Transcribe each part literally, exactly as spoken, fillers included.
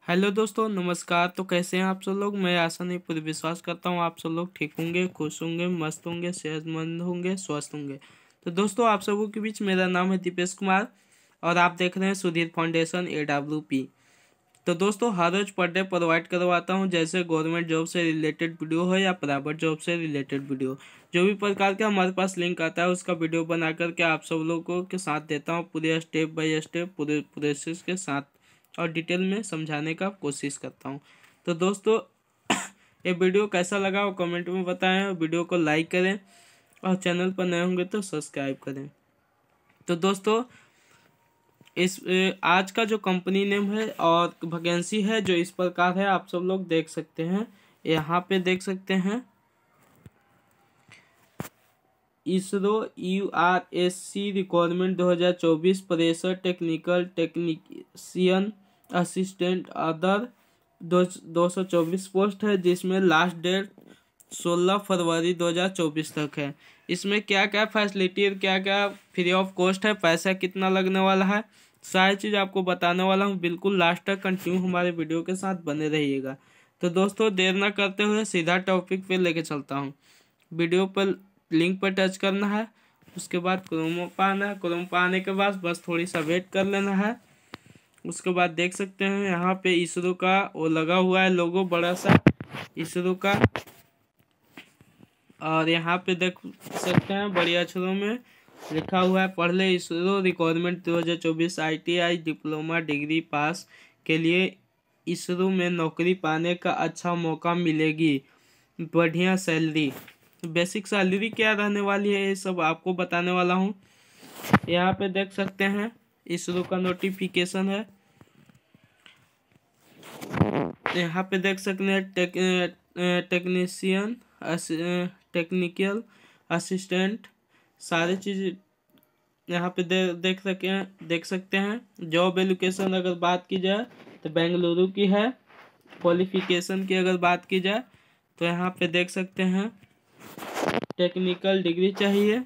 Hello दोस्तों, नमस्कार। तो कैसे हैं आप सब लोग। मैं आशा नहीं पूरी विश्वास करता हूँ आप सब लोग ठीक होंगे, खुश होंगे, मस्त होंगे, सेहतमंद होंगे, स्वस्थ होंगे। तो दोस्तों, आप सबों के बीच मेरा नाम है दीपेश कुमार और आप देख रहे हैं Sudhir Foundation A W P. तो दोस्तों, हर रोज पर डे प्रोवाइड करवाता हूँ, जैसे गवर्नमेंट जॉब से रिलेटेड वीडियो हो या प्राइवेट जॉब से रिलेटेड वीडियो। जो भी प्रकार का हमारे पास लिंक आता है उसका वीडियो बना करके आप सब लोगों के साथ देता हूँ, पूरे स्टेप बाय स्टेप पूरे प्रोसेस के साथ और डिटेल में समझाने का कोशिश करता हूँ। तो दोस्तों, ये वीडियो कैसा लगा वो कमेंट में बताएं, वीडियो को लाइक करें और चैनल पर नए होंगे तो सब्सक्राइब करें। तो दोस्तों, इस आज का जो कंपनी नेम है और वैकेंसी है जो इस प्रकार है, आप सब लोग देख सकते हैं। यहाँ पे देख सकते हैं ISRO U R S C requirement दो हज़ार चौबीस pressure technical technician assistant other दो दो सौ चौबीस पोस्ट है, जिसमें लास्ट डेट सोलह फरवरी दो हज़ार चौबीस तक है। इसमें क्या क्या फैसिलिटी और क्या क्या फ्री ऑफ कॉस्ट है, पैसा कितना लगने वाला है, सारी चीज़ आपको बताने वाला हूँ। बिल्कुल लास्ट तक कंटिन्यू हमारे वीडियो के साथ बने रहिएगा। तो दोस्तों, देर ना करते हुए सीधा टॉपिक पे लेके चलता हूँ। वीडियो पर लिंक पर टच करना है, उसके बाद क्रोम पर आना है। क्रोम पर आने के बाद बस थोड़ी सा वेट कर लेना है। उसके बाद देख सकते हैं यहाँ पे इसरो का वो लगा हुआ है लोगो, बड़ा सा इसरो का। और यहाँ पे देख सकते हैं बड़े अक्षरों में लिखा हुआ है, पढ़ ले इसरो रिक्वायरमेंट दो हज़ार चौबीस आईटीआई डिप्लोमा डिग्री पास के लिए इसरो में नौकरी पाने का अच्छा मौका मिलेगी, बढ़िया सैलरी। बेसिक सैलरी क्या रहने वाली है ये सब आपको बताने वाला हूँ। यहाँ पे देख सकते हैं इसरो का नोटिफिकेशन है। यहाँ पे देख सकते हैं टेक, टेक्नीशियन टेक्निकल असिस्टेंट सारी चीज़ यहाँ पे दे, देख सके देख सकते हैं। जॉब एलोकेशन अगर बात की जाए तो बेंगलुरु की है। क्वालिफिकेशन की अगर बात की जाए तो यहाँ पे देख सकते हैं टेक्निकल डिग्री चाहिए।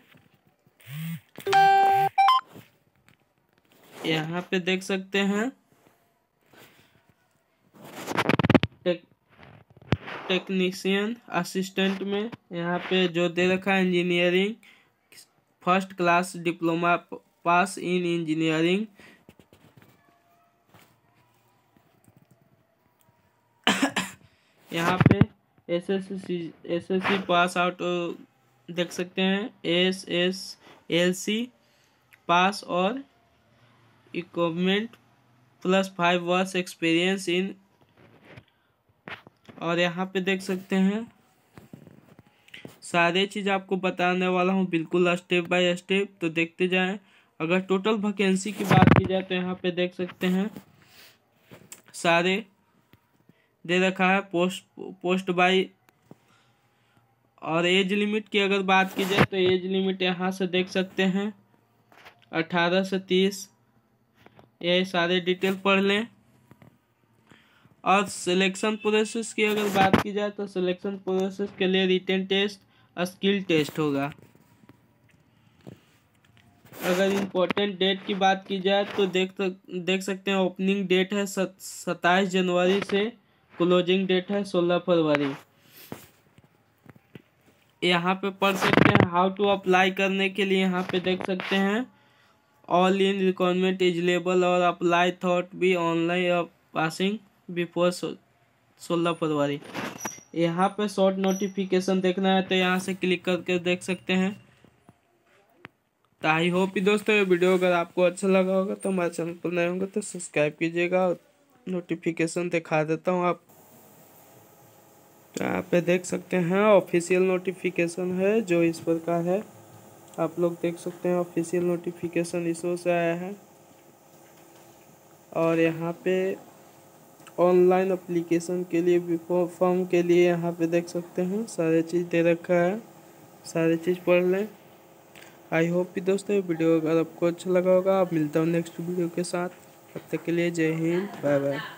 यहाँ पे देख सकते हैं टेक टेक्नीशियन असिस्टेंट में यहाँ पे जो दे रखा है engineering first class diploma pass in engineering. यहाँ पे S S C S S C pass out देख सकते हैं, S S L C pass और इक्विपमेंट प्लस फाइव वर्ष एक्सपीरियंस इन। और यहाँ पे देख सकते हैं सारे चीज़ आपको बताने वाला हूँ बिल्कुल स्टेप बाय स्टेप, तो देखते जाएं। अगर टोटल वैकेंसी की बात की जाए तो यहाँ पे देख सकते हैं सारे दे रखा है पोस्ट पोस्ट बाय। और एज लिमिट की अगर बात की जाए तो एज लिमिट यहाँ से देख सकते हैं अठारह से तीस, ये सारे डिटेल पढ़ लें। और सिलेक्शन प्रोसेस की अगर बात की जाए तो सिलेक्शन प्रोसेस के लिए रिटन टेस्ट स्किल टेस्ट होगा। अगर इम्पोर्टेंट डेट की बात की जाए तो देख देख सकते हैं ओपनिंग डेट है सत्ताईस जनवरी से, क्लोजिंग डेट है सोलह फरवरी। यहाँ पे पढ़ सकते हैं हाउ टू अप्लाई करने के लिए। यहाँ पे देख सकते हैं ऑल इन रिक्वायरमेंट इजलेबल और apply thought be online passing before सोलह फरवरी। यहाँ पे शॉर्ट नोटिफिकेशन देखना है तो यहाँ से क्लिक करके देख सकते हैं। तो आई होप कि दोस्तों ये वीडियो अगर आपको अच्छा लगा होगा तो हमारे चैनल पर नए होंगे तो सब्सक्राइब कीजिएगा। नोटिफिकेशन दिखा देता हूँ आप यहाँ पे देख सकते हैं ऑफिशियल नोटिफिकेशन है जो इस प्रकार है, आप लोग देख सकते हैं ऑफिशियल नोटिफिकेशन इसरो से आया है। और यहाँ पे ऑनलाइन एप्लीकेशन के लिए भी फॉर्म के लिए यहाँ पे देख सकते हैं सारे चीज़ दे रखा है, सारे चीज़ पढ़ लें। आई होप कि दोस्तों ये वीडियो अगर आपको अच्छा लगा होगा, आप मिलता हूँ नेक्स्ट वीडियो के साथ। तब तक के लिए जय हिंद, बाय बाय।